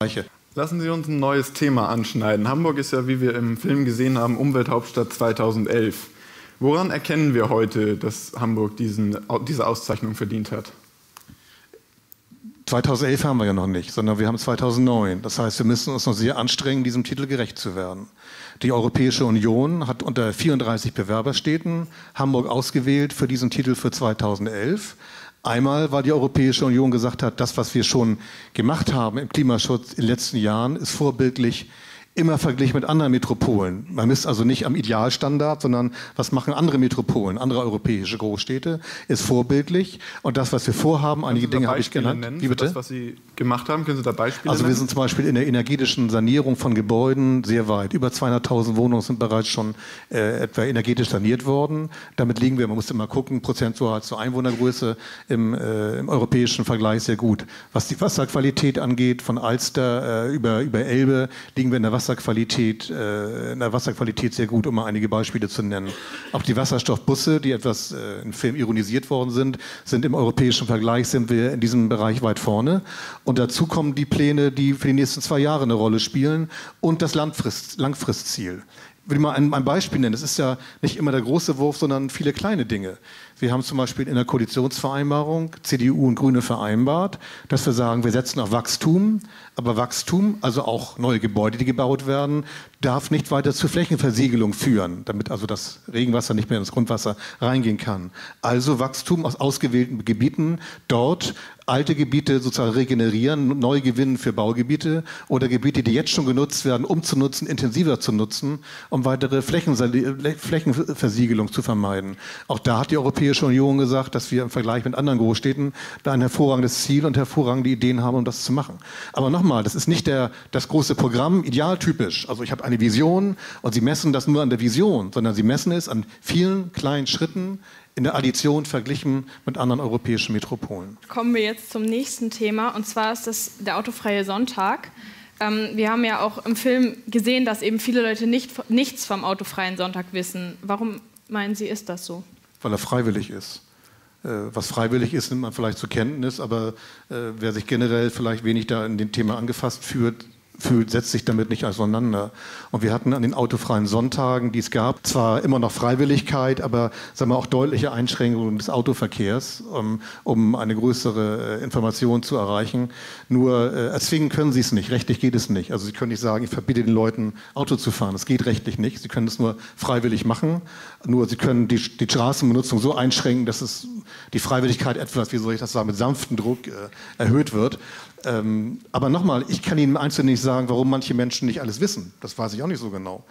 Lassen Sie uns ein neues Thema anschneiden. Hamburg ist ja, wie wir im Film gesehen haben, Umwelthauptstadt 2011. Woran erkennen wir heute, dass Hamburg diese Auszeichnung verdient hat? 2011 haben wir ja noch nicht, sondern wir haben 2009. Das heißt, wir müssen uns noch sehr anstrengen, diesem Titel gerecht zu werden. Die Europäische Union hat unter 34 Bewerberstädten Hamburg ausgewählt für diesen Titel für 2011. Einmal, weil die Europäische Union gesagt hat, das, was wir schon gemacht haben im Klimaschutz in den letzten Jahren, ist vorbildlich immer verglichen mit anderen Metropolen. Man misst also nicht am Idealstandard, sondern was machen andere Metropolen, andere europäische Großstädte, ist vorbildlich. Und das, was wir vorhaben, einige Dinge habe ich genannt. Wie bitte? Das, was Sie gemacht haben, können Sie da Beispiele nennen? Also wir sind zum Beispiel in der energetischen Sanierung von Gebäuden sehr weit. Über 200.000 Wohnungen sind bereits schon etwa energetisch saniert worden. Damit liegen wir, man muss immer gucken, prozentual zur Einwohnergröße im europäischen Vergleich sehr gut. Was die Wasserqualität angeht, von Alster über Elbe, liegen wir in der Wasserqualität sehr gut, um mal einige Beispiele zu nennen. Auch die Wasserstoffbusse, die etwas im Film ironisiert worden sind im europäischen Vergleich, sind wir in diesem Bereich weit vorne. Und dazu kommen die Pläne, die für die nächsten 2 Jahre eine Rolle spielen und das Langfristziel. Ich will mal ein Beispiel nennen. Es ist ja nicht immer der große Wurf, sondern viele kleine Dinge. Wir haben zum Beispiel in der Koalitionsvereinbarung CDU und Grüne vereinbart, dass wir sagen, wir setzen auf Wachstum. Aber Wachstum, also auch neue Gebäude, die gebaut werden, darf nicht weiter zur Flächenversiegelung führen, damit also das Regenwasser nicht mehr ins Grundwasser reingehen kann. Also Wachstum aus ausgewählten Gebieten, dort alte Gebiete sozusagen regenerieren, neu gewinnen für Baugebiete oder Gebiete, die jetzt schon genutzt werden, umzunutzen, intensiver zu nutzen, um weitere Flächenversiegelung zu vermeiden. Auch da hat die Europäische Union gesagt, dass wir im Vergleich mit anderen Großstädten da ein hervorragendes Ziel und hervorragende Ideen haben, um das zu machen. Aber nochmal, das ist nicht das große Programm, idealtypisch. Also ich habe eine Vision und Sie messen das nur an der Vision, sondern Sie messen es an vielen kleinen Schritten in der Addition verglichen mit anderen europäischen Metropolen. Kommen wir jetzt zum nächsten Thema, und zwar ist das der autofreie Sonntag. Wir haben ja auch im Film gesehen, dass eben viele Leute nichts vom autofreien Sonntag wissen. Warum meinen Sie, ist das so? Weil er freiwillig ist. Was freiwillig ist, nimmt man vielleicht zur Kenntnis, aber wer sich generell vielleicht wenig da in dem Thema angefasst fühlt, setzt sich damit nicht auseinander. Und wir hatten an den autofreien Sonntagen, die es gab, zwar immer noch Freiwilligkeit, aber sagen wir auch deutliche Einschränkungen des Autoverkehrs, um eine größere Information zu erreichen. Nur erzwingen können Sie es nicht, rechtlich geht es nicht. Also Sie können nicht sagen, ich verbiete den Leuten, Auto zu fahren. Das geht rechtlich nicht. Sie können es nur freiwillig machen. Nur Sie können die Straßenbenutzung so einschränken, dass es die Freiwilligkeit etwas, wie soll ich das sagen, mit sanftem Druck erhöht wird. Aber nochmal, ich kann Ihnen einzeln nicht sagen, warum manche Menschen nicht alles wissen. Das weiß ich auch nicht so genau.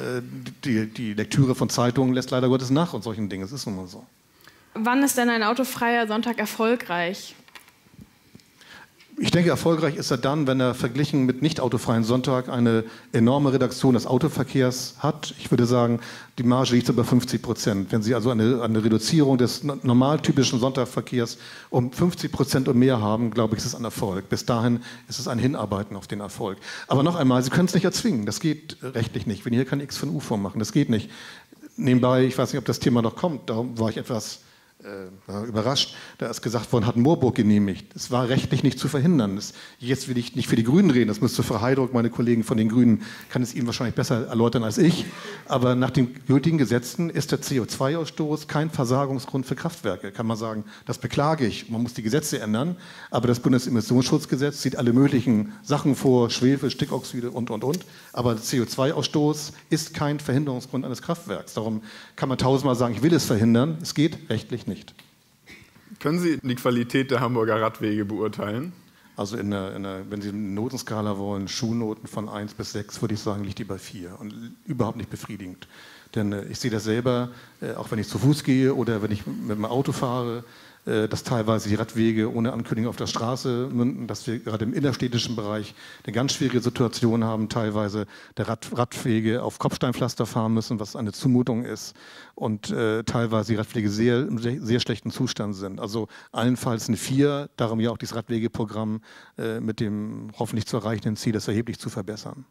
Die Lektüre von Zeitungen lässt leider Gottes nach und solchen Dingen. Es ist nun mal so. Wann ist denn ein autofreier Sonntag erfolgreich? Ich denke, erfolgreich ist er dann, wenn er verglichen mit nicht autofreien Sonntag eine enorme Reduktion des Autoverkehrs hat. Ich würde sagen, die Marge liegt so bei 50%. Wenn Sie also eine Reduzierung des normaltypischen Sonntagverkehrs um 50% und mehr haben, glaube ich, ist es ein Erfolg. Bis dahin ist es ein Hinarbeiten auf den Erfolg. Aber noch einmal, Sie können es nicht erzwingen. Das geht rechtlich nicht. Wenn hier kein X von U vormachen, das geht nicht. Nebenbei, ich weiß nicht, ob das Thema noch kommt, darum war ich etwas überrascht, da ist gesagt worden, hat Moorburg genehmigt. Es war rechtlich nicht zu verhindern. Jetzt will ich nicht für die Grünen reden, das müsste Frau Heydrich, meine Kollegen von den Grünen, kann es Ihnen wahrscheinlich besser erläutern als ich. Aber nach den gültigen Gesetzen ist der CO2-Ausstoß kein Versagungsgrund für Kraftwerke. Kann man sagen, das beklage ich, man muss die Gesetze ändern. Aber das Bundesemissionsschutzgesetz sieht alle möglichen Sachen vor, Schwefel, Stickoxide und. Aber CO2-Ausstoß ist kein Verhinderungsgrund eines Kraftwerks. Darum kann man tausendmal sagen, ich will es verhindern. Es geht rechtlich nicht. Können Sie die Qualität der Hamburger Radwege beurteilen? Also wenn Sie eine Notenskala wollen, Schulnoten von 1 bis 6, würde ich sagen, liegt die bei 4 und überhaupt nicht befriedigend. Denn ich sehe das selber, auch wenn ich zu Fuß gehe oder wenn ich mit dem Auto fahre, dass teilweise die Radwege ohne Ankündigung auf der Straße münden, dass wir gerade im innerstädtischen Bereich eine ganz schwierige Situation haben, teilweise der Radwege auf Kopfsteinpflaster fahren müssen, was eine Zumutung ist, und teilweise die Radwege im sehr schlechten Zustand sind. Also allenfalls eine 4, darum ja auch dieses Radwegeprogramm mit dem hoffentlich zu erreichenden Ziel, das erheblich zu verbessern.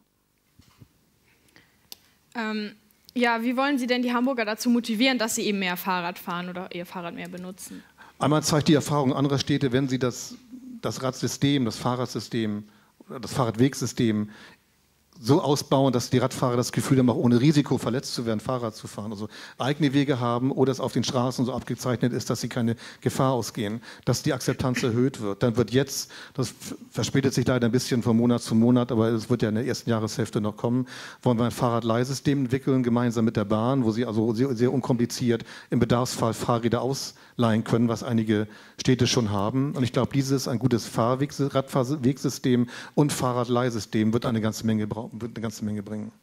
Ja, wie wollen Sie denn die Hamburger dazu motivieren, dass sie eben mehr Fahrrad fahren oder ihr Fahrrad mehr benutzen? Einmal zeigt die Erfahrung anderer Städte, wenn sie das Radsystem, das Fahrradsystem das Fahrradwegsystem so ausbauen, dass die Radfahrer das Gefühl haben, auch ohne Risiko verletzt zu werden, Fahrrad zu fahren. Also eigene Wege haben oder es auf den Straßen so abgezeichnet ist, dass sie keine Gefahr ausgehen, dass die Akzeptanz erhöht wird. Dann wird jetzt, das verspätet sich leider ein bisschen von Monat zu Monat, aber es wird ja in der ersten Jahreshälfte noch kommen, wollen wir ein Fahrradleihsystem entwickeln, gemeinsam mit der Bahn, wo sie also sehr unkompliziert im Bedarfsfall Fahrräder ausleihen können, was einige Städte schon haben. Und ich glaube, dieses ein gutes Radfahrwegsystem und Fahrradleihsystem wird eine ganze Menge bringen.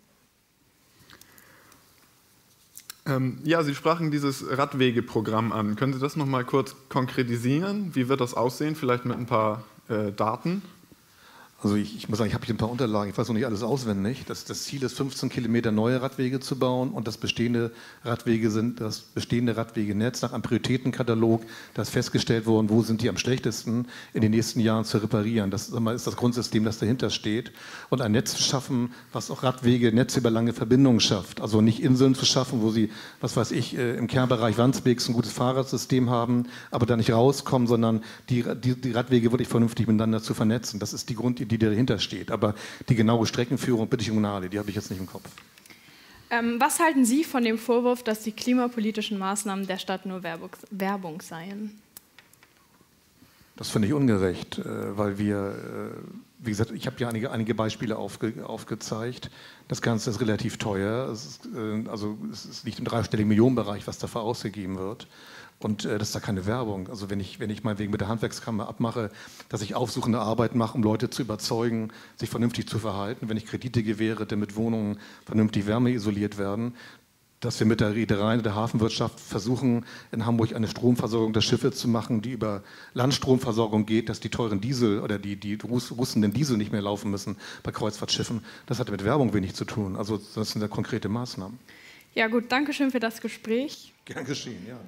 Ja, Sie sprachen dieses Radwegeprogramm an. Können Sie das noch mal kurz konkretisieren? Wie wird das aussehen? Vielleicht mit ein paar Daten? Also ich muss sagen, ich habe hier ein paar Unterlagen, ich weiß noch nicht alles auswendig. Das Ziel ist, 15 Kilometer neue Radwege zu bauen und das bestehende Radwegenetz nach einem Prioritätenkatalog, da ist festgestellt worden, wo sind die am schlechtesten in den nächsten Jahren zu reparieren. Das ist das Grundsystem, das dahinter steht. Und ein Netz zu schaffen, was auch Radwege, Netze über lange Verbindungen schafft. Also nicht Inseln zu schaffen, wo sie, was weiß ich, im Kernbereich Wandsbeeks ein gutes Fahrradsystem haben, aber da nicht rauskommen, sondern die Radwege wirklich vernünftig miteinander zu vernetzen. Das ist die Grundidee, die dahinter steht. Aber die genaue Streckenführung, bitte ich um Gnade, die habe ich jetzt nicht im Kopf. Was halten Sie von dem Vorwurf, dass die klimapolitischen Maßnahmen der Stadt nur Werbung seien? Das finde ich ungerecht, weil wir, wie gesagt, ich habe ja einige Beispiele aufgezeigt. Das Ganze ist relativ teuer. Es liegt im dreistelligen Millionenbereich, was dafür ausgegeben wird. Und das ist da keine Werbung. Also wenn ich meinetwegen mit der Handwerkskammer abmache, dass ich aufsuchende Arbeit mache, um Leute zu überzeugen, sich vernünftig zu verhalten, wenn ich Kredite gewähre, damit Wohnungen vernünftig wärmeisoliert werden, dass wir mit der Reederei und der Hafenwirtschaft versuchen, in Hamburg eine Stromversorgung der Schiffe zu machen, die über Landstromversorgung geht, dass die teuren Diesel oder die Russen den Diesel nicht mehr laufen müssen bei Kreuzfahrtschiffen. Das hat mit Werbung wenig zu tun. Also das sind ja konkrete Maßnahmen. Ja gut, danke schön für das Gespräch. Gern geschehen, ja.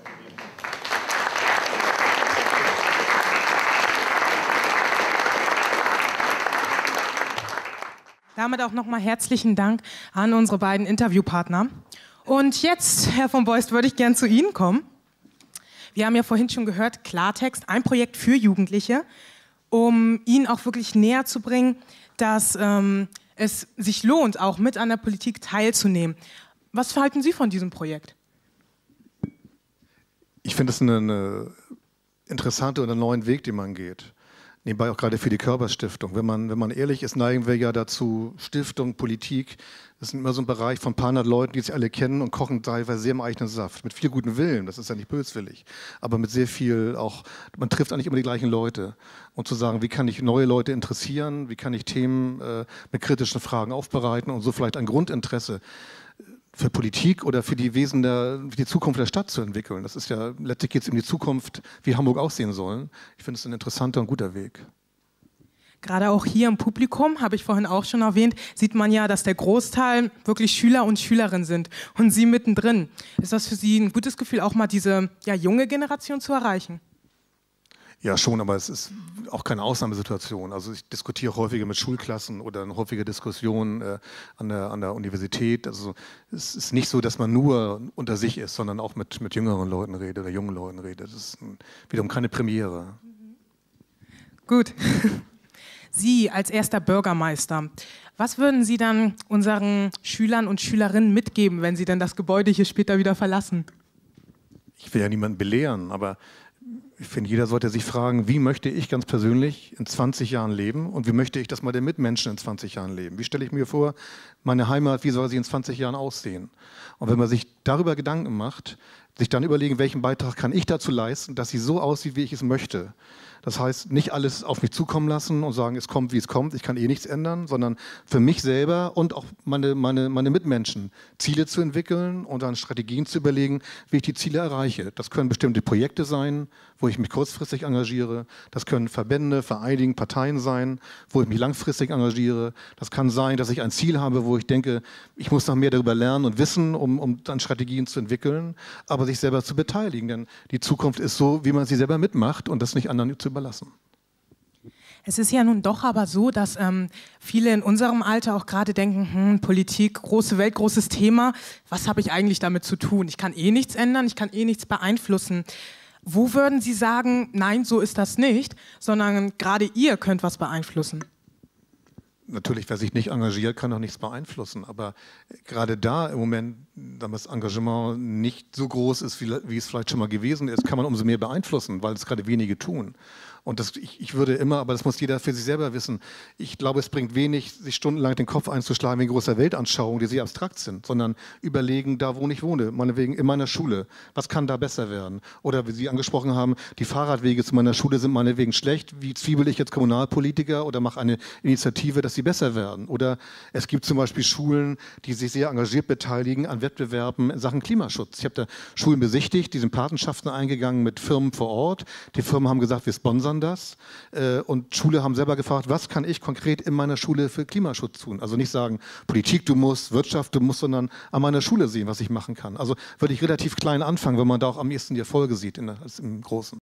Damit auch nochmal herzlichen Dank an unsere beiden Interviewpartner. Und jetzt, Herr von Beust, würde ich gern zu Ihnen kommen. Wir haben ja vorhin schon gehört, Klartext, ein Projekt für Jugendliche, um Ihnen auch wirklich näher zu bringen, dass es sich lohnt, auch mit an der Politik teilzunehmen. Was halten Sie von diesem Projekt? Ich finde es eine interessante und einen neuen Weg, den man geht. Nebenbei auch gerade für die Körperstiftung. Wenn man ehrlich ist, neigen wir ja dazu, Stiftung, Politik, das ist immer so ein Bereich von ein paar hundert Leuten, die sich alle kennen und kochen teilweise sehr im eigenen Saft. Mit viel gutem Willen, das ist ja nicht böswillig, aber mit sehr viel auch, man trifft eigentlich immer die gleichen Leute. Und zu sagen, wie kann ich neue Leute interessieren, wie kann ich Themen mit kritischen Fragen aufbereiten und so vielleicht ein Grundinteresse für Politik oder für die Zukunft der Stadt zu entwickeln. Das ist ja, letztlich geht es um die Zukunft, wie Hamburg aussehen soll. Ich finde es ein interessanter und guter Weg. Gerade auch hier im Publikum, habe ich vorhin auch schon erwähnt, sieht man ja, dass der Großteil wirklich Schüler und Schülerinnen sind und Sie mittendrin. Ist das für Sie ein gutes Gefühl, auch mal diese junge Generation zu erreichen? Ja, schon, aber es ist auch keine Ausnahmesituation. Also ich diskutiere häufiger mit Schulklassen oder eine häufige Diskussion an der Universität. Also es ist nicht so, dass man nur unter sich ist, sondern auch mit jüngeren Leuten redet oder jungen Leuten redet. Das ist wiederum keine Premiere. Gut. Sie als erster Bürgermeister, was würden Sie dann unseren Schülern und Schülerinnen mitgeben, wenn Sie denn das Gebäude hier später wieder verlassen? Ich will ja niemanden belehren, aber ich finde, jeder sollte sich fragen, wie möchte ich ganz persönlich in 20 Jahren leben und wie möchte ich, dass meine Mitmenschen in 20 Jahren leben? Wie stelle ich mir vor, meine Heimat, wie soll sie in 20 Jahren aussehen? Und wenn man sich darüber Gedanken macht, sich dann überlegen, welchen Beitrag kann ich dazu leisten, dass sie so aussieht, wie ich es möchte. Das heißt, nicht alles auf mich zukommen lassen und sagen, es kommt, wie es kommt, ich kann eh nichts ändern, sondern für mich selber und auch meine Mitmenschen Ziele zu entwickeln und dann Strategien zu überlegen, wie ich die Ziele erreiche. Das können bestimmte Projekte sein, wo ich mich kurzfristig engagiere. Das können Verbände, Vereine, Parteien sein, wo ich mich langfristig engagiere. Das kann sein, dass ich ein Ziel habe, wo ich denke, ich muss noch mehr darüber lernen und wissen, um dann Strategien zu entwickeln, aber sich selber zu beteiligen. Denn die Zukunft ist so, wie man sie selber mitmacht und das nicht anderen zu überlassen. Es ist ja nun doch aber so, dass viele in unserem Alter auch gerade denken, Politik, große Welt, großes Thema, was habe ich eigentlich damit zu tun? Ich kann eh nichts ändern, ich kann eh nichts beeinflussen. Wo würden Sie sagen, nein, so ist das nicht, sondern gerade ihr könnt was beeinflussen? natürlich, wer sich nicht engagiert, kann auch nichts beeinflussen. Aber gerade da im Moment, da das Engagement nicht so groß ist, wie es vielleicht schon mal gewesen ist, kann man umso mehr beeinflussen, weil es gerade wenige tun. Und ich würde immer, aber das muss jeder für sich selber wissen, ich glaube, es bringt wenig, sich stundenlang den Kopf einzuschlagen wegen großer Weltanschauungen, die sehr abstrakt sind, sondern überlegen, da wo ich wohne, meinetwegen in meiner Schule, was kann da besser werden? Oder wie Sie angesprochen haben, die Fahrradwege zu meiner Schule sind meinetwegen schlecht, wie zwiebel ich jetzt Kommunalpolitiker oder mache eine Initiative, dass sie besser werden? Oder es gibt zum Beispiel Schulen, die sich sehr engagiert beteiligen an Wettbewerben in Sachen Klimaschutz. Ich habe da Schulen besichtigt, die sind Patenschaften eingegangen mit Firmen vor Ort. Die Firmen haben gesagt, wir sponsern das. Und Schule haben selber gefragt, was kann ich konkret in meiner Schule für Klimaschutz tun? Also nicht sagen, Politik du musst, Wirtschaft du musst, sondern an meiner Schule sehen, was ich machen kann. Also würde ich relativ klein anfangen, wenn man da auch am ehesten die Erfolge sieht als im Großen.